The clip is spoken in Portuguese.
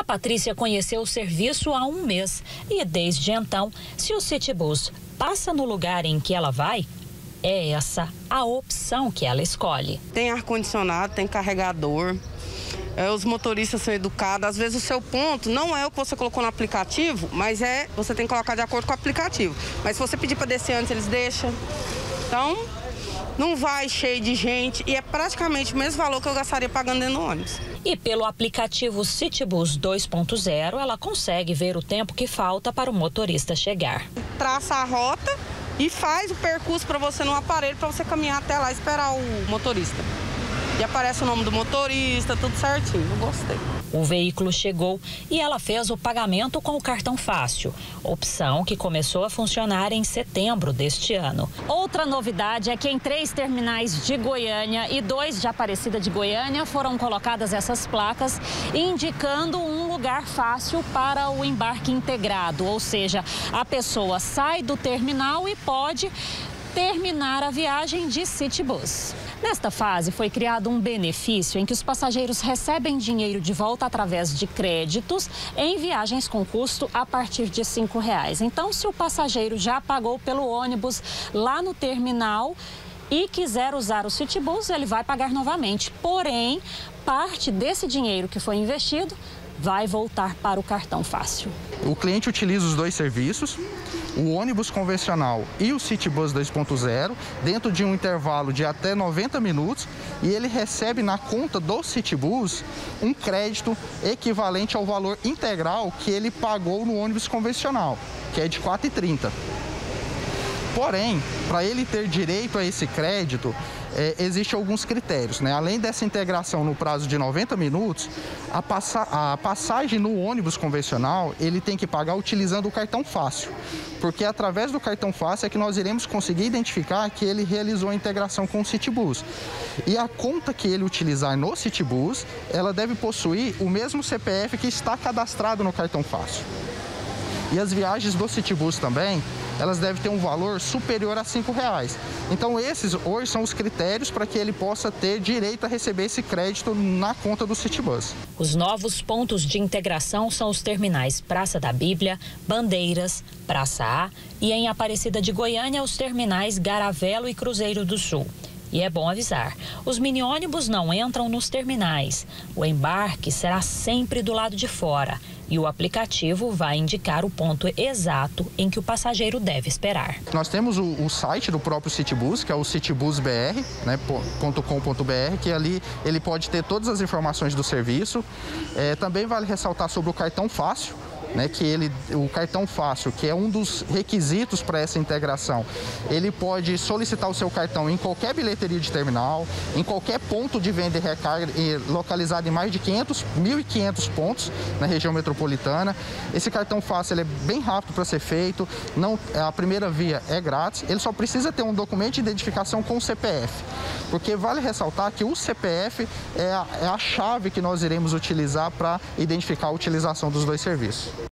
Patrícia conheceu o serviço há um mês e, desde então, se o Citibus passa no lugar em que ela vai, é essa a opção que ela escolhe. Tem ar-condicionado, tem carregador, os motoristas são educados. Às vezes o seu ponto não é o que você colocou no aplicativo, mas você tem que colocar de acordo com o aplicativo. Mas se você pedir para descer antes, eles deixam. Então, não vai cheio de gente e é praticamente o mesmo valor que eu gastaria pagando dentro do ônibus. E pelo aplicativo Citibus 2.0, ela consegue ver o tempo que falta para o motorista chegar. Traça a rota e faz o percurso para você no aparelho, para você caminhar até lá e esperar o motorista. E aparece o nome do motorista, tudo certinho. Eu gostei. O veículo chegou e ela fez o pagamento com o cartão fácil, opção que começou a funcionar em setembro deste ano. Outra novidade é que em 3 terminais de Goiânia e 2 de Aparecida de Goiânia foram colocadas essas placas indicando um lugar fácil para o embarque integrado, ou seja, a pessoa sai do terminal e pode terminar a viagem de Citibus. Nesta fase, foi criado um benefício em que os passageiros recebem dinheiro de volta através de créditos em viagens com custo a partir de R$ 5,00. Então, se o passageiro já pagou pelo ônibus lá no terminal e quiser usar o Citibus, ele vai pagar novamente. Porém, parte desse dinheiro que foi investido vai voltar para o cartão fácil. O cliente utiliza os 2 serviços, o ônibus convencional e o Citibus 2.0, dentro de um intervalo de até 90 minutos, e ele recebe na conta do Citibus um crédito equivalente ao valor integral que ele pagou no ônibus convencional, que é de R$ 4,30. Porém, para ele ter direito a esse crédito, existem alguns critérios, né? Além dessa integração no prazo de 90 minutos, a passagem no ônibus convencional, ele tem que pagar utilizando o cartão fácil, porque através do cartão fácil é que nós iremos conseguir identificar que ele realizou a integração com o Citibus. E a conta que ele utilizar no Citibus, ela deve possuir o mesmo CPF que está cadastrado no cartão fácil. E as viagens do Citibus também, elas devem ter um valor superior a R$ 5,00. Então, esses hoje são os critérios para que ele possa ter direito a receber esse crédito na conta do Citibus. Os novos pontos de integração são os terminais Praça da Bíblia, Bandeiras, Praça A e, em Aparecida de Goiânia, os terminais Garavelo e Cruzeiro do Sul. E é bom avisar, os mini-ônibus não entram nos terminais. O embarque será sempre do lado de fora e o aplicativo vai indicar o ponto exato em que o passageiro deve esperar. Nós temos o site do próprio Citibus, que é o citibusbr.com.br, que ali ele pode ter todas as informações do serviço. Também vale ressaltar sobre o cartão fácil, né, que o cartão fácil, que é um dos requisitos para essa integração, ele pode solicitar o seu cartão em qualquer bilheteria de terminal, em qualquer ponto de venda e recarga, localizado em mais de 1.500 pontos na região metropolitana. Esse cartão fácil ele é bem rápido para ser feito, a primeira via é grátis, ele só precisa ter um documento de identificação com o CPF, porque vale ressaltar que o CPF é a chave que nós iremos utilizar para identificar a utilização dos 2 serviços.